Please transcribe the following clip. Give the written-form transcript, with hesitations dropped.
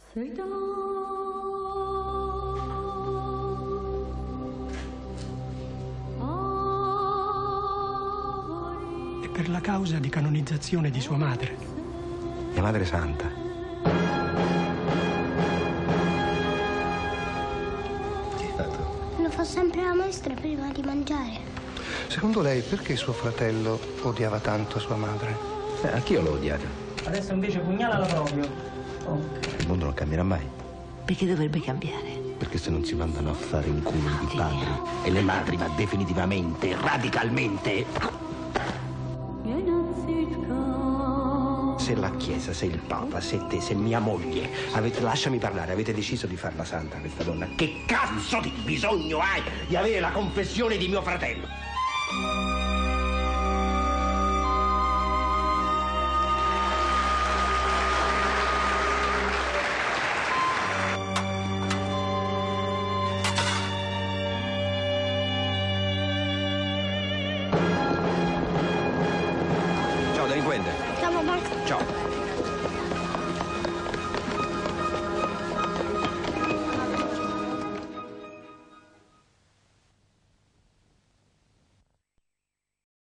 E per la causa di canonizzazione di sua madre. Mia madre santa. Che hai fatto? Lo fa sempre la maestra prima di mangiare. Secondo lei perché suo fratello odiava tanto sua madre? Anch'io l'ho odiata. Adesso invece pugnalala proprio. Il mondo non cambierà mai. Perché dovrebbe cambiare? Perché se non si mandano a fare in culo i padri e le madri, ma definitivamente, radicalmente. Se la Chiesa, se il Papa, se te, se mia moglie, lasciami parlare, avete deciso di farla santa questa donna. Che cazzo di bisogno hai di avere la confessione di mio fratello? Ciao, delinquente. Ciao, mamma. Ciao.